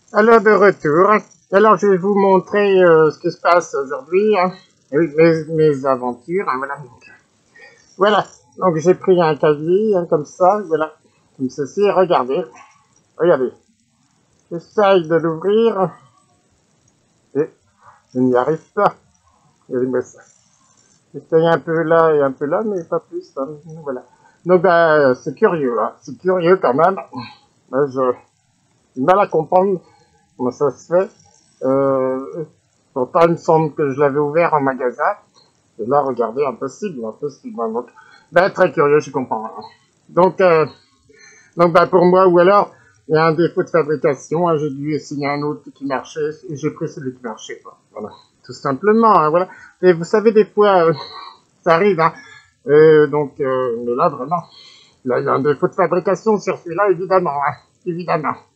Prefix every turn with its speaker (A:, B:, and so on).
A: Alors de retour. Alors je vais vous montrer ce qui se passe aujourd'hui. Oui, mes aventures. Voilà. Voilà. Donc j'ai pris un cahier comme ça. Voilà. Comme ceci. Regardez. Regardez. J'essaye de l'ouvrir. Et je n'y arrive pas. Regardez-moi ça. J'essaye un peu là et un peu là, mais pas plus. Voilà. Donc c'est curieux. C'est curieux quand même. J'ai du mal à comprendre comment ça se fait. Pourtant, il me semble que je l'avais ouvert en magasin. Et là, regardez, impossible. Donc, très curieux, je comprends. Donc, pour moi, ou alors, il y a un défaut de fabrication. J'ai dû essayer un autre qui marchait et j'ai pris celui qui marchait. Voilà, tout simplement. Voilà. Et vous savez, des fois, ça arrive. Mais là, vraiment, là, il y a un défaut de fabrication sur celui-là, évidemment. Évidemment.